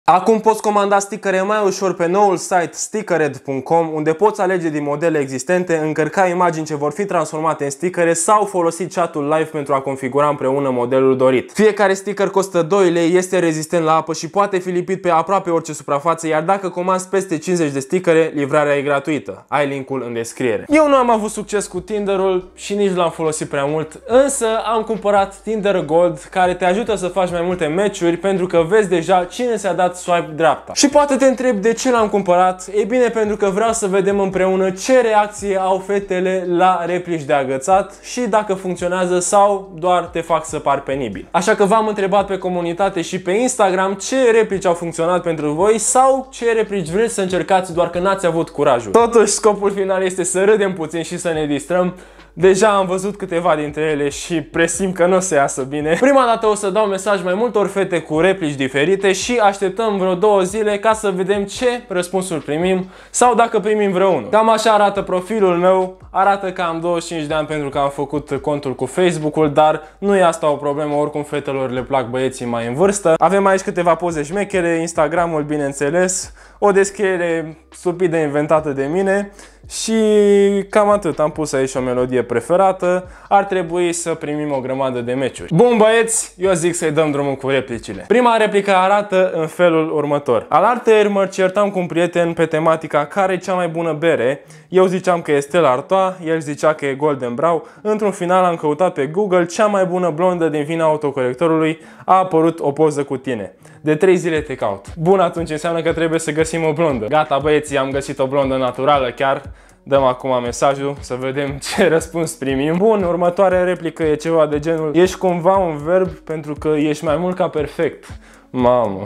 Acum poți comanda stickere mai ușor pe noul site stickered.com, unde poți alege din modele existente, încărca imagini ce vor fi transformate în stickere sau folosi chatul live pentru a configura împreună modelul dorit. Fiecare sticker costă 2 lei, este rezistent la apă și poate fi lipit pe aproape orice suprafață, iar dacă comanzi peste 50 de stickere, livrarea e gratuită. Ai linkul în descriere. Eu nu am avut succes cu Tinderul și nici l-am folosit prea mult, însă am cumpărat Tinder Gold, care te ajută să faci mai multe match-uri pentru că vezi deja cine ți-a dat swipe dreapta. Și poate te întrebi de ce l-am cumpărat. Ei bine, pentru că vreau să vedem împreună ce reacție au fetele la replici de agățat și dacă funcționează sau doar te fac să pari penibil. Așa că v-am întrebat pe comunitate și pe Instagram ce replici au funcționat pentru voi sau ce replici vreți să încercați, doar că n-ați avut curajul. Totuși, scopul final este să râdem puțin și să ne distrăm. Deja am văzut câteva dintre ele și presimt că nu o să iasă bine. Prima dată o să dau mesaj mai multor fete cu replici diferite și așteptăm vreo 2 zile ca să vedem ce răspunsuri primim sau dacă primim vreunul. Cam așa arată profilul meu. Arată că am 25 de ani pentru că am făcut contul cu Facebook-ul, dar nu e asta o problemă, oricum fetelor le plac băieții mai în vârstă. Avem aici câteva poze șmechere, Instagramul bineînțeles, o descriere stupidă inventată de mine și cam atât. Am pus aici o melodie preferată. Ar trebui să primim o grămadă de meciuri. Bun băieți, eu zic să-i dăm drumul cu replicile. Prima replică arată în felul următor. Alaltăieri mă certam cu un prieten pe tematica care e cea mai bună bere. Eu ziceam că e Stella Artois, el zicea că e Golden Brown. Într-un final am căutat pe Google cea mai bună blondă din vina autocorectorului. A apărut o poză cu tine. De 3 zile te caut. Bun, atunci înseamnă că trebuie să găsim o blondă. Gata băieții, am găsit o blondă naturală chiar. Dăm acum mesajul să vedem ce răspuns primim. Bun, următoarea replică e ceva de genul: ești cumva un verb pentru că ești mai mult ca perfect. Mamă.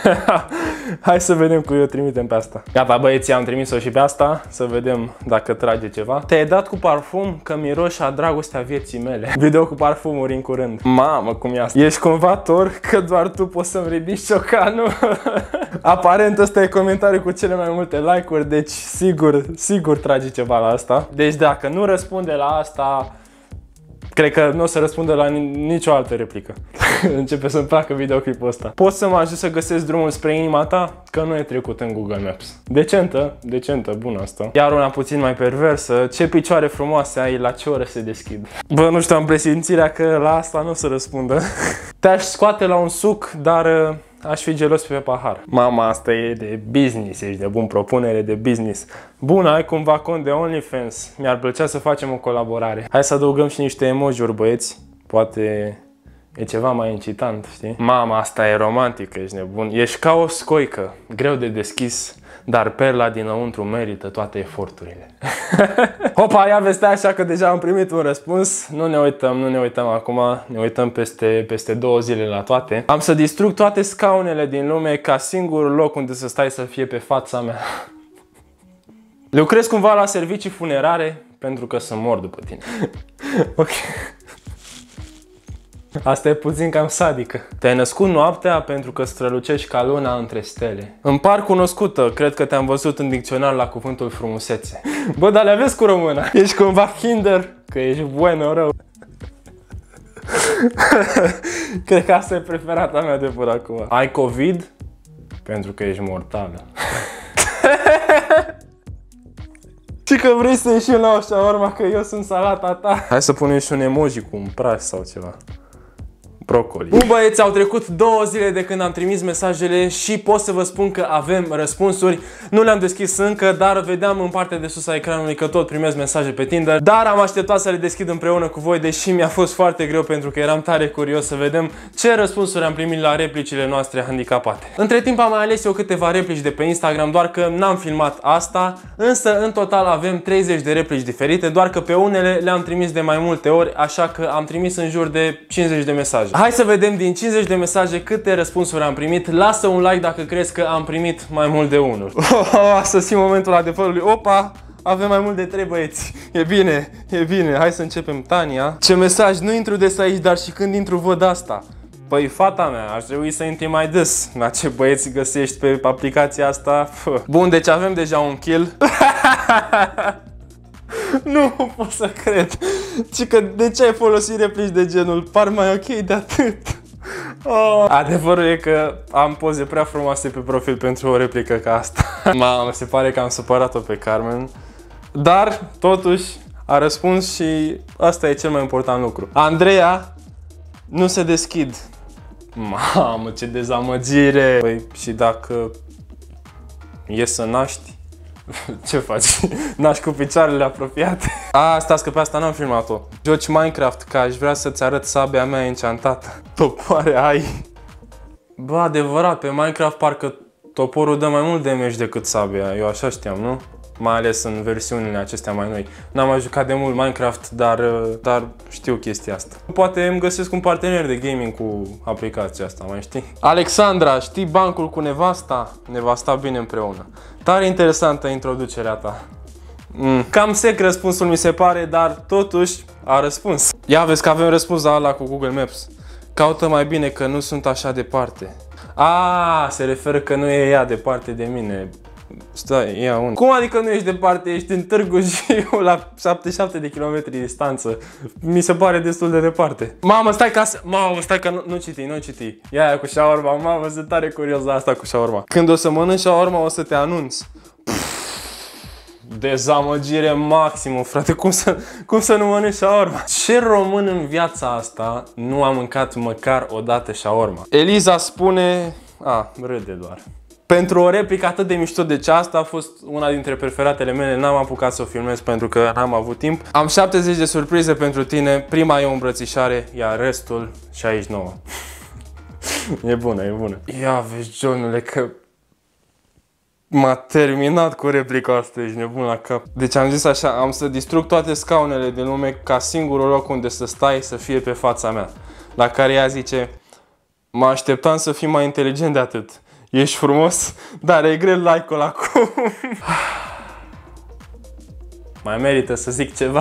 Hai să vedem cum o trimitem pe asta. Gata băieții, am trimis-o și pe asta. Să vedem dacă trage ceva. Te-ai dat cu parfum că miroși a dragostea vieții mele. Video cu parfumuri în curând. Mamă, cum e asta. Ești cumva Thor că doar tu poți să-mi ridici ciocanul. Aparent ăsta e comentariul cu cele mai multe like-uri, deci sigur trage ceva la asta. Deci dacă nu răspunde la asta, cred că nu o să răspundă la nicio altă replică. Începe să-mi placă videoclipul ăsta. Poți să mă ajut să găsesc drumul spre inima ta? Că nu e trecut în Google Maps. Decentă, bună asta. Iar una puțin mai perversă. Ce picioare frumoase ai, la ce oră se deschid? Bă, nu știu, am presimțirea că la asta nu o să răspundă. Te-aș scoate la un suc, dar aș fi gelos pe pahar. Mama, asta e de business, ești de bun, propunere de business. Bun, ai cumva cont de OnlyFans? Mi-ar plăcea să facem o colaborare. Hai să adăugăm și niște emoji-uri, băieți. Poate e ceva mai incitant, știi? Mama, asta e romantică, ești nebun. Ești ca o scoică, greu de deschis, dar perla dinăuntru merită toate eforturile. Hopa, ia vezi, așa că deja am primit un răspuns. Nu ne uităm acum, ne uităm peste 2 zile la toate. Am să distrug toate scaunele din lume ca singurul loc unde să stai să fie pe fața mea. Lucrez cumva la servicii funerare pentru că să mor după tine. Ok. Asta e puțin cam sadică. Te-ai născut noaptea pentru că strălucești ca luna între stele. Îmi par cunoscută, cred că te-am văzut în dicționar la cuvântul frumusețe. Bă, dar le aveți cu româna. Ești cumva Kinder, că ești bueno rău. Cred că asta e preferata mea de până acum. Ai COVID? Pentru că ești mortală. Și că vrei să ieșim la o shawarma, că eu sunt salata ta. Hai să punem și un emoji cu un praș sau ceva. Brocoli. Bun băieți, au trecut 2 zile de când am trimis mesajele și pot să vă spun că avem răspunsuri. Nu le-am deschis încă, dar vedeam în partea de sus a ecranului că tot primesc mesaje pe Tinder. Dar am așteptat să le deschid împreună cu voi, deși mi-a fost foarte greu pentru că eram tare curios să vedem ce răspunsuri am primit la replicile noastre handicapate. Între timp am mai ales eu câteva replici de pe Instagram, doar că n-am filmat asta, însă în total avem 30 de replici diferite, doar că pe unele le-am trimis de mai multe ori, așa că am trimis în jur de 50 de mesaje. Hai să vedem din 50 de mesaje câte răspunsuri am primit. Lasă un like dacă crezi că am primit mai mult de unul. Să simt momentul adevărului. Opa! Avem mai mult de 3 băieți. E bine. Hai să începem. Tania. Ce mesaj, nu intru des aici, dar și când intru văd asta. Păi, fata mea, aș trebui să intri mai des. La ce băieți găsești pe aplicația asta? Bun, deci avem deja un kill. Nu pot să cred. Ci că de ce ai folosit replici de genul par mai ok de atât? Adevărul e că am poze prea frumoase pe profil pentru o replică ca asta. Mamă, se pare că am supărat-o pe Carmen. Dar, totuși, a răspuns și asta e cel mai important lucru. Andreea nu se deschid. Mamă, ce dezamăgire! Păi, și dacă e să naști, ce faci? Naști cu picioarele apropiate? Stați că pe asta n-am filmat-o. Joci Minecraft, că aș vrea să-ți arăt sabia mea enchantată. Topoare ai? Bă, adevărat, pe Minecraft parcă toporul dă mai mult damage decât sabia. Eu așa știam, nu? Mai ales în versiunile acestea mai noi. N-am mai jucat de mult Minecraft, dar știu chestia asta. Poate îmi găsesc un partener de gaming cu aplicația asta, mai știi? Alexandra, știi bancul cu nevasta? Nevasta bine împreună. Tare interesantă introducerea ta. Cam sec răspunsul mi se pare, dar totuși a răspuns. Ia vezi că avem răspuns la ala cu Google Maps. Caută mai bine că nu sunt așa departe. Se referă că nu e ea departe de mine. Stai, ia un. Cum adică nu ești departe? Ești în Târgu Jiu la 77 de kilometri distanță. Mi se pare destul de departe. Mamă, stai că nu citi. Ia cu shawarma. Mamă, sunt tare curios la asta cu shawarma. Când o să mănânci shawarma o să te anunț. Dezamăgire maximă, frate. Cum să nu mănânci shawarma? Ce român în viața asta nu a mâncat măcar o dată shawarma? Eliza spune... râde doar. Pentru o replică atât de mișto, deci asta a fost una dintre preferatele mele, n-am apucat să o filmez pentru că n-am avut timp. Am 70 de surprize pentru tine, prima e o îmbrățișare, iar restul 69. E bună. Ia vezi, Johnule, că m-a terminat cu replica asta, ești nebun la cap. Deci am zis așa, am să distrug toate scaunele din lume ca singurul loc unde să stai să fie pe fața mea. La care ea zice, mă așteptam să fii mai inteligent de atât. Ești frumos, dar regret like-ul acum. Mai merită să zic ceva.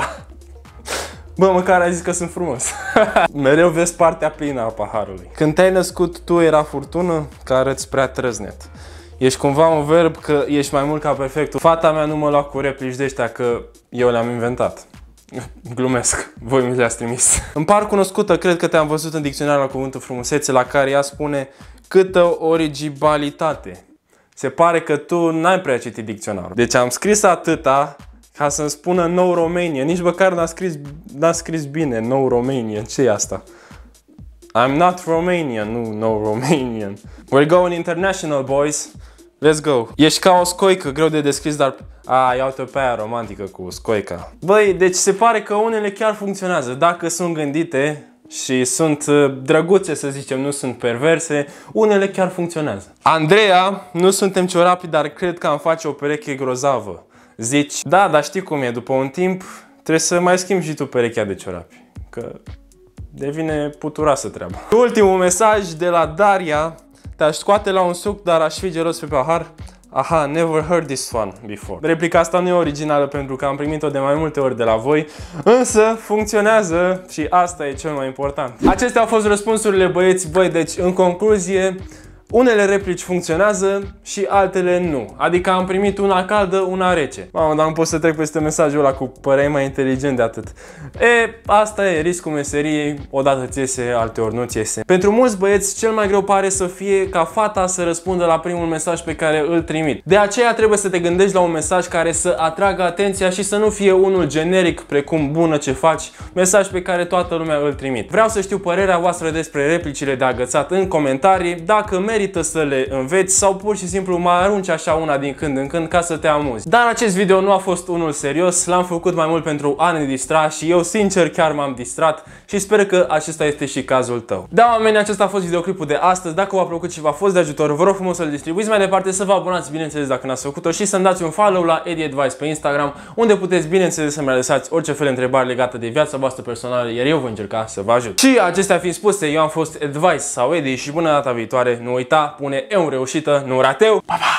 Bă, măcar ai zis că sunt frumos. Mereu vezi partea plină a paharului. Când te-ai născut tu era furtună, că arăți prea trăznet. Ești cumva un verb că ești mai mult ca perfectul. Fata mea nu mă lua cu replici de ăștia că eu le-am inventat. Glumesc, voi mi le-ați trimis. Îmi par cunoscută, cred că te-am văzut în dicționar la cuvântul frumusețe, la care ea spune câtă originalitate. Se pare că tu n-ai prea citit dicționarul. Deci am scris atâta ca să-mi spună No Romanian. Nici măcar n-a scris bine No Romanian. Ce e asta? I'm not Romanian, nu No Romanian. We're going international, boys. Let's go. Ești ca o scoică, greu de descris, dar... iau-te pe aia romantică cu scoica. Băi, deci se pare că unele chiar funcționează. Dacă sunt gândite și sunt drăguțe, să zicem, nu sunt perverse, unele chiar funcționează. Andreea, nu suntem ciorapi, dar cred că am face o pereche grozavă. Zici, da, dar știi cum e, după un timp trebuie să mai schimbi și tu perechea de ciorapi. Că devine puturoasă treaba. Ultimul mesaj de la Daria. Te-aș scoate la un suc, dar aș fi gelos pe pahar. Aha, never heard this one before. Replica asta nu e originală pentru că am primit-o de mai multe ori de la voi, însă funcționează și asta e cel mai important. Acestea au fost răspunsurile, băieți. Băi, deci în concluzie, unele replici funcționează și altele nu. Adică am primit una caldă, una rece. Mamă, dar nu pot să trec peste mesajul ăla cu păreai mai inteligent de atât. Asta e riscul meseriei, odată ți iese, alteori nu ți iese. Pentru mulți băieți, cel mai greu pare să fie ca fata să răspundă la primul mesaj pe care îl trimit. De aceea trebuie să te gândești la un mesaj care să atragă atenția și să nu fie unul generic, precum bună ce faci, mesaj pe care toată lumea îl trimit. Vreau să știu părerea voastră despre replicile de agățat în comentarii, dacă merită să le înveți sau pur și simplu mai arunci așa una din când în când ca să te amuzi. Dar acest video nu a fost unul serios, l-am făcut mai mult pentru a ne distra și eu sincer chiar m-am distrat și sper că acesta este și cazul tău. Da, oameni, acesta a fost videoclipul de astăzi. Dacă v-a plăcut și v-a fost de ajutor, vă rog frumos să-l distribuiți mai departe, să vă abonați, bineînțeles, dacă n-ați făcut-o, și să-mi dați un follow la Edi Advice pe Instagram, unde puteți, bineînțeles, să-mi lăsați orice fel de întrebări legate de viața voastră personală, iar eu voi încerca să vă ajut. Și acestea fiind spuse, eu am fost Advice sau Edi și până data viitoare, nu uita, pune eu în reușită, nu rateu. Pa, pa!